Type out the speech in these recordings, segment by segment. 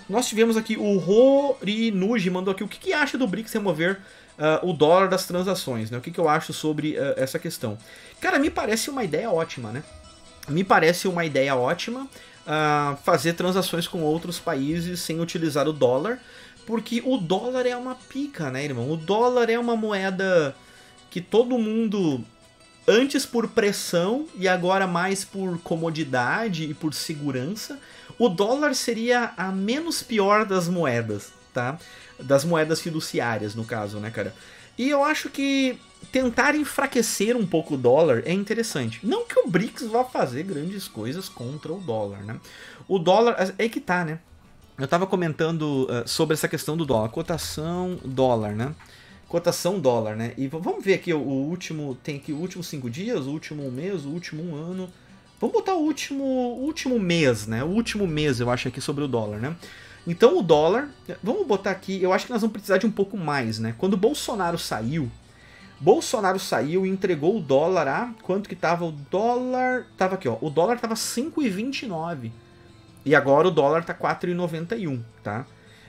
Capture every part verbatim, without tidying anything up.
Nós tivemos aqui o Rorinuji, mandou aqui o que, que acha do BRICS remover uh, o dólar das transações, né? O que, que eu acho sobre uh, essa questão. Cara, me parece uma ideia ótima, né? Me parece uma ideia ótima uh, fazer transações com outros países sem utilizar o dólar, porque o dólar é uma pica, né, irmão? O dólar é uma moeda que todo mundo, antes por pressão e agora mais por comodidade e por segurança, o dólar seria a menos pior das moedas, tá? Das moedas fiduciárias, no caso, né, cara? E eu acho que tentar enfraquecer um pouco o dólar é interessante. Não que o BRICS vá fazer grandes coisas contra o dólar, né? O dólar, é que tá, né? Eu tava comentando uh, sobre essa questão do dólar, cotação dólar, né? Cotação dólar, né? E vamos ver aqui o, o último, tem aqui o último cinco dias, o último mês, o último um ano. Vamos botar o último, o último mês, né? O último mês, eu acho, aqui sobre o dólar, né? Então o dólar, vamos botar aqui, eu acho que nós vamos precisar de um pouco mais, né? Quando o Bolsonaro saiu, Bolsonaro saiu e entregou o dólar a... Quanto que tava o dólar? Tava aqui, ó. O dólar tava cinco e vinte e nove. E agora o dólar tá quatro e noventa e um, tá?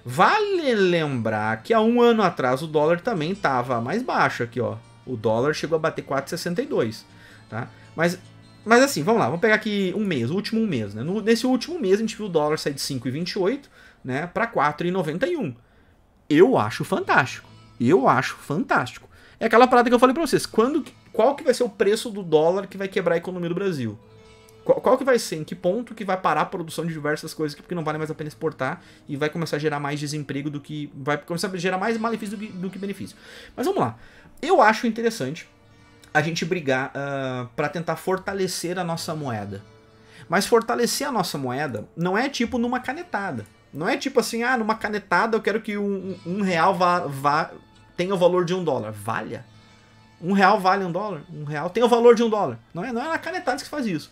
Vale lembrar que há um ano atrás o dólar também tava mais baixo aqui, ó. O dólar chegou a bater quatro e sessenta e dois, tá? Mas... Mas assim, vamos lá, vamos pegar aqui um mês, o último um mês, né? No, nesse último mês a gente viu o dólar sair de cinco e vinte e oito, né, para quatro e noventa e um. Eu acho fantástico. Eu acho fantástico. É aquela parada que eu falei pra vocês. Quando, qual que vai ser o preço do dólar que vai quebrar a economia do Brasil? Qual, qual que vai ser? Em que ponto que vai parar a produção de diversas coisas que porque não vale mais a pena exportar e vai começar a gerar mais desemprego do que... Vai começar a gerar mais malefício do que, do que benefício. Mas vamos lá. Eu acho interessante a gente brigar uh, para tentar fortalecer a nossa moeda. Mas fortalecer a nossa moeda não é tipo numa canetada. Não é tipo assim, ah, numa canetada eu quero que um, um real vá, vá, tenha o valor de um dólar. Valha. Um real vale um dólar. Um real tem o valor de um dólar. Não é, não é na canetada que se faz isso.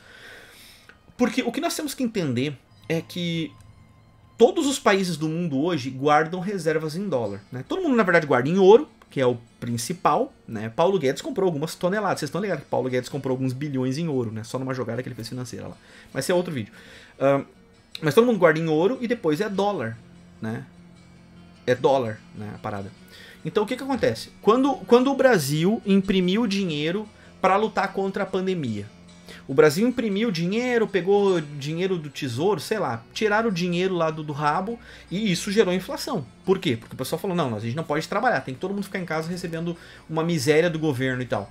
Porque o que nós temos que entender é que todos os países do mundo hoje guardam reservas em dólar, né? Todo mundo, na verdade, guarda em ouro, que é o principal, né? Paulo Guedes comprou algumas toneladas. Vocês estão ligados que Paulo Guedes comprou alguns bilhões em ouro, né? Só numa jogada que ele fez financeira lá. Mas esse é outro vídeo. Uh, mas todo mundo guarda em ouro e depois é dólar, né? É dólar, né? A parada. Então o que que acontece? Quando, quando o Brasil imprimiu dinheiro para lutar contra a pandemia, o Brasil imprimiu dinheiro, pegou dinheiro do tesouro, sei lá, tiraram o dinheiro lá do, do rabo e isso gerou inflação. Por quê? Porque o pessoal falou, não, a gente não pode trabalhar, tem que todo mundo ficar em casa recebendo uma miséria do governo e tal.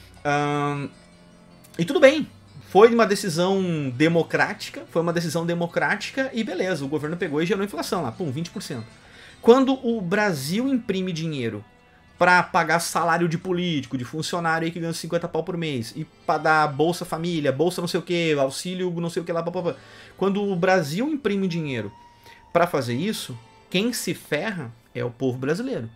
Um, e tudo bem, foi uma decisão democrática, foi uma decisão democrática e beleza, o governo pegou e gerou inflação lá, pum, vinte por cento. Quando o Brasil imprime dinheiro para pagar salário de político, de funcionário aí que ganha cinquenta pau por mês, e para dar Bolsa Família, Bolsa não sei o que, auxílio não sei o que lá, papapá. Quando o Brasil imprime dinheiro para fazer isso, quem se ferra é o povo brasileiro.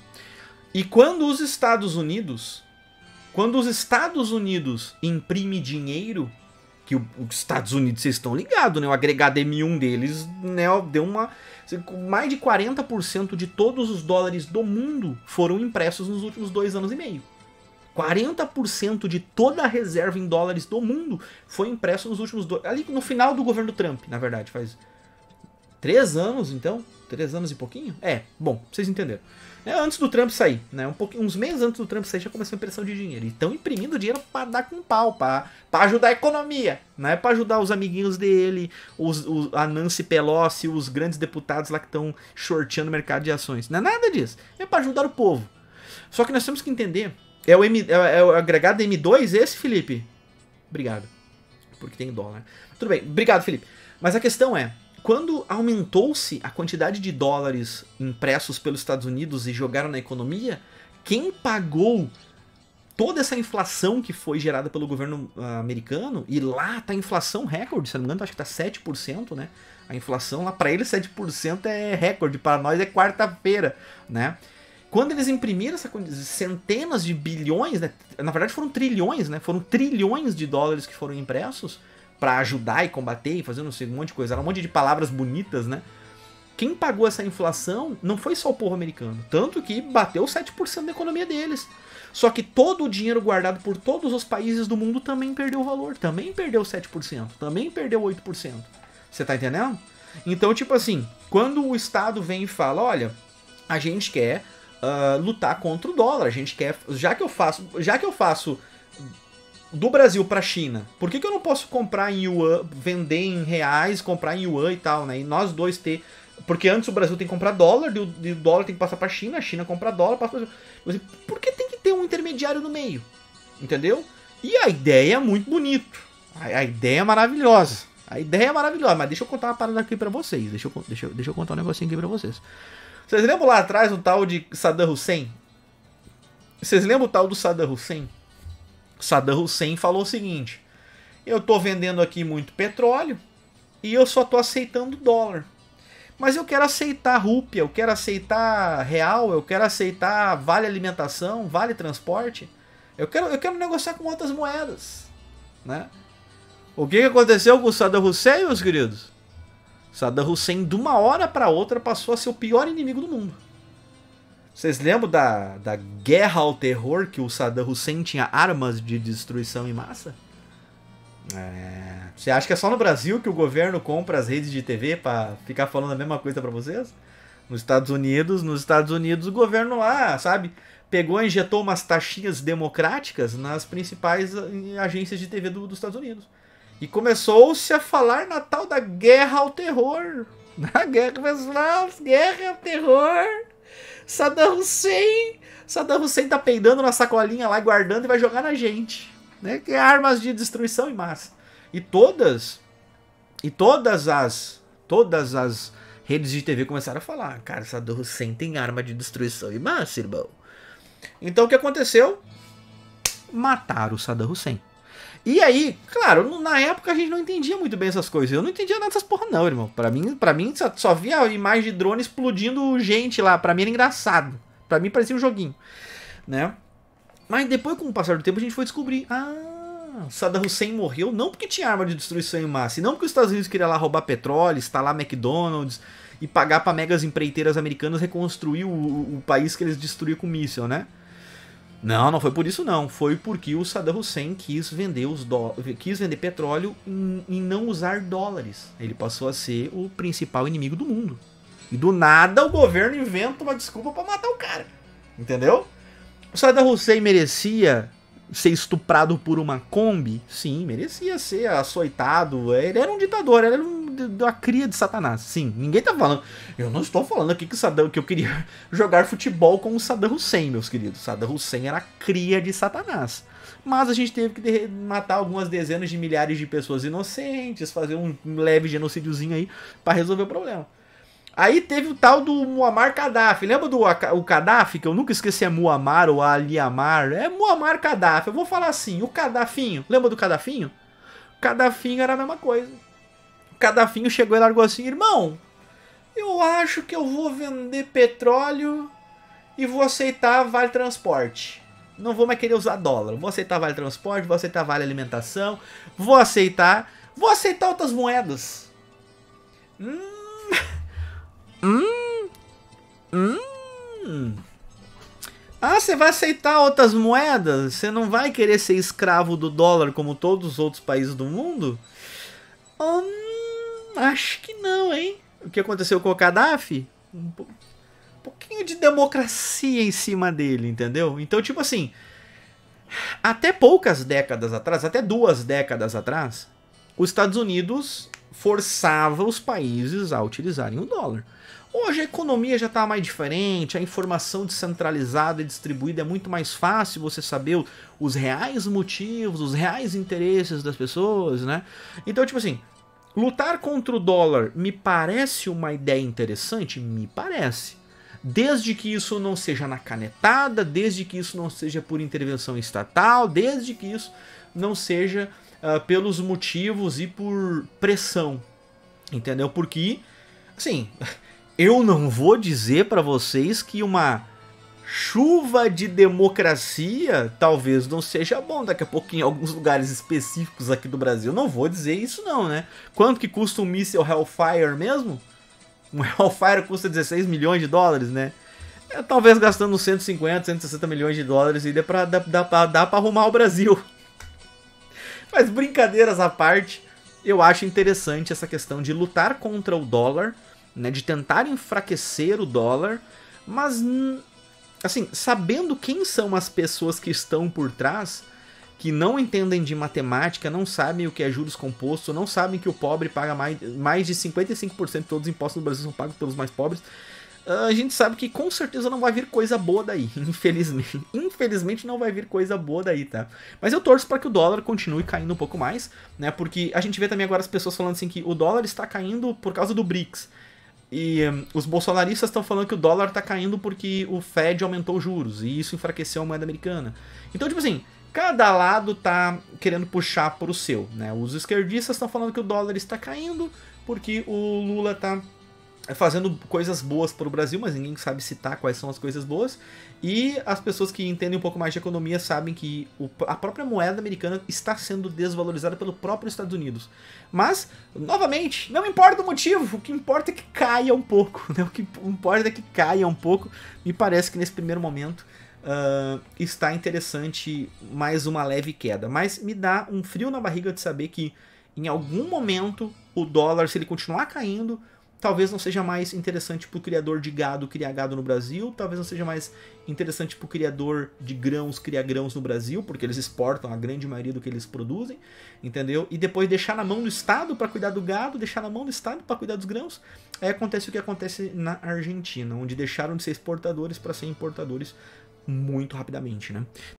E quando os Estados Unidos, quando os Estados Unidos imprime dinheiro, que os Estados Unidos, vocês estão ligados, né? O agregado M um deles, né, deu uma... Mais de quarenta por cento de todos os dólares do mundo foram impressos nos últimos dois anos e meio. quarenta por cento de toda a reserva em dólares do mundo foi impresso nos últimos dois... Ali no final do governo Trump, na verdade, faz três anos, então? Três anos e pouquinho? É, bom, vocês entenderam. É, antes do Trump sair, né? Um pouquinho, uns meses antes do Trump sair já começou a impressão de dinheiro. E estão imprimindo dinheiro para dar com pau, para ajudar a economia. Não é para ajudar os amiguinhos dele, os, os, a Nancy Pelosi, os grandes deputados lá que estão shorteando o mercado de ações. Não é nada disso. É para ajudar o povo. Só que nós temos que entender. É o, M, é, é o agregado M dois esse, Felipe? Obrigado. Porque tem dólar. Tudo bem, obrigado, Felipe. Mas a questão é, quando aumentou-se a quantidade de dólares impressos pelos Estados Unidos e jogaram na economia, quem pagou toda essa inflação que foi gerada pelo governo uh, americano, e lá tá a inflação recorde, se não me engano, acho que tá sete por cento, né? A inflação lá, para eles sete por cento é recorde, para nós é quarta-feira, né? Quando eles imprimiram essa centenas de bilhões, né? Na verdade foram trilhões, né? Foram trilhões de dólares que foram impressos para ajudar e combater e fazer não sei, um monte de coisa. Era um monte de palavras bonitas, né? Quem pagou essa inflação não foi só o povo americano. Tanto que bateu sete por cento da economia deles. Só que todo o dinheiro guardado por todos os países do mundo também perdeu valor. Também perdeu sete por cento. Também perdeu oito por cento. Você tá entendendo? Então, tipo assim, quando o Estado vem e fala, olha, a gente quer uh, lutar contra o dólar, a gente quer, já que eu faço, já que eu faço do Brasil para a China, por que, que eu não posso comprar em yuan, vender em reais, comprar em yuan e tal, né? E nós dois ter, porque antes o Brasil tem que comprar dólar, e o dólar tem que passar para a China, a China compra dólar, passa para o Brasil. Por que tem que ter um intermediário no meio? Entendeu? E a ideia é muito bonito, a, a ideia é maravilhosa. A ideia é maravilhosa, mas deixa eu contar uma parada aqui pra vocês. Deixa eu, deixa, eu, deixa eu contar um negocinho aqui pra vocês. Vocês lembram lá atrás o tal de Saddam Hussein? Vocês lembram o tal do Saddam Hussein? Saddam Hussein falou o seguinte: eu tô vendendo aqui muito petróleo e eu só tô aceitando dólar. Mas eu quero aceitar rúpia, eu quero aceitar real, eu quero aceitar vale alimentação, vale transporte. Eu quero, eu quero negociar com outras moedas, né? O que aconteceu com o Saddam Hussein, meus queridos? Saddam Hussein, de uma hora para outra, passou a ser o pior inimigo do mundo. Vocês lembram da, da guerra ao terror, que o Saddam Hussein tinha armas de destruição em massa? É... Você acha que é só no Brasil que o governo compra as redes de T V para ficar falando a mesma coisa para vocês? Nos Estados Unidos, nos Estados Unidos, o governo lá, sabe, pegou e injetou umas taxinhas democráticas nas principais agências de T V do, dos Estados Unidos. E começou-se a falar na tal da guerra ao terror. Na guerra, pessoal, guerra ao terror. Saddam Hussein. Saddam Hussein tá peidando na sacolinha lá, guardando e vai jogar na gente. Né? Que é armas de destruição em massa. E todas, e todas as, todas as redes de T V começaram a falar: cara, Saddam Hussein tem arma de destruição em massa, irmão. Então o que aconteceu? Mataram o Saddam Hussein. E aí, claro, na época a gente não entendia muito bem essas coisas. Eu não entendia nada dessas porra não, irmão. Pra mim, pra mim só, só via a imagem de drone explodindo gente lá. Pra mim era engraçado. Pra mim parecia um joguinho, né? Mas depois, com o passar do tempo, a gente foi descobrir. Ah, Saddam Hussein morreu não porque tinha arma de destruição em massa, e não porque os Estados Unidos queriam lá roubar petróleo, instalar McDonald's e pagar pra megas empreiteiras americanas reconstruir o, o, o país que eles destruíram com míssil, né? Não, não foi por isso não. Foi porque o Saddam Hussein quis vender, os do... quis vender petróleo em, em não usar dólares. Ele passou a ser o principal inimigo do mundo. E do nada o governo inventa uma desculpa pra matar o cara. Entendeu? O Saddam Hussein merecia ser estuprado por uma Kombi? Sim, merecia ser açoitado. Ele era um ditador, ele era um, uma cria de Satanás. Sim, ninguém tá falando. Eu não estou falando aqui que, o Saddam, que eu queria jogar futebol com o Saddam Hussein, meus queridos. Saddam Hussein era cria de Satanás. Mas a gente teve que matar algumas dezenas de milhares de pessoas inocentes, fazer um leve genocídiozinho aí pra resolver o problema. Aí teve o tal do Muammar Gaddafi. Lembra do o Gaddafi, que eu nunca esqueci, é Muammar ou Ali Amar? É Muammar Gaddafi. Eu vou falar assim, o Gaddafinho. Lembra do Gaddafinho? O Gaddafinho era a mesma coisa. O Gaddafinho chegou e largou assim: irmão, eu acho que eu vou vender petróleo e vou aceitar vale transporte. Não vou mais querer usar dólar. Vou aceitar vale transporte, vou aceitar vale alimentação, vou aceitar... Vou aceitar outras moedas. Hum... Hum, hum. Ah, você vai aceitar outras moedas? Você não vai querer ser escravo do dólar como todos os outros países do mundo? Hum, acho que não, hein? O que aconteceu com o Gaddafi? Um pouquinho de democracia em cima dele, entendeu? Então, tipo assim, até poucas décadas atrás, até duas décadas atrás, os Estados Unidos forçava os países a utilizarem o dólar. Hoje a economia já está mais diferente, a informação descentralizada e distribuída é muito mais fácil você saber os reais motivos, os reais interesses das pessoas, né? Então, tipo assim, lutar contra o dólar me parece uma ideia interessante? Me parece. Desde que isso não seja na canetada, desde que isso não seja por intervenção estatal, desde que isso não seja uh, pelos motivos e por pressão, entendeu? Porque, assim... Eu não vou dizer para vocês que uma chuva de democracia talvez não seja bom daqui a pouco em alguns lugares específicos aqui do Brasil. Não vou dizer isso não, né? Quanto que custa um míssil Hellfire mesmo? Um Hellfire custa dezesseis milhões de dólares, né? É, talvez gastando cento e cinquenta, cento e sessenta milhões de dólares e dá pra, dá, dá, dá pra arrumar o Brasil. Mas brincadeiras à parte, eu acho interessante essa questão de lutar contra o dólar, né, de tentar enfraquecer o dólar, mas, assim, sabendo quem são as pessoas que estão por trás, que não entendem de matemática, não sabem o que é juros compostos, não sabem que o pobre paga mais, mais de cinquenta e cinco por cento de todos os impostos no Brasil são pagos pelos mais pobres, a gente sabe que com certeza não vai vir coisa boa daí, infelizmente. Infelizmente não vai vir coisa boa daí, tá? Mas eu torço para que o dólar continue caindo um pouco mais, né? Porque a gente vê também agora as pessoas falando assim que o dólar está caindo por causa do BRICS. E um, os bolsonaristas estão falando que o dólar está caindo porque o Fed aumentou os juros e isso enfraqueceu a moeda americana. Então, tipo assim, cada lado tá querendo puxar pro seu, né? Os esquerdistas estão falando que o dólar está caindo porque o Lula tá fazendo coisas boas para o Brasil, mas ninguém sabe citar quais são as coisas boas. E as pessoas que entendem um pouco mais de economia sabem que o, a própria moeda americana está sendo desvalorizada pelo próprio Estados Unidos. Mas, novamente, não importa o motivo, o que importa é que caia um pouco, né? O que importa é que caia um pouco. Me parece que nesse primeiro momento uh, está interessante mais uma leve queda. Mas me dá um frio na barriga de saber que em algum momento o dólar, se ele continuar caindo, talvez não seja mais interessante para o criador de gado criar gado no Brasil, talvez não seja mais interessante para o criador de grãos criar grãos no Brasil, porque eles exportam a grande maioria do que eles produzem, entendeu? E depois deixar na mão do Estado para cuidar do gado, deixar na mão do Estado para cuidar dos grãos. Aí acontece o que acontece na Argentina, onde deixaram de ser exportadores para ser importadores muito rapidamente, né?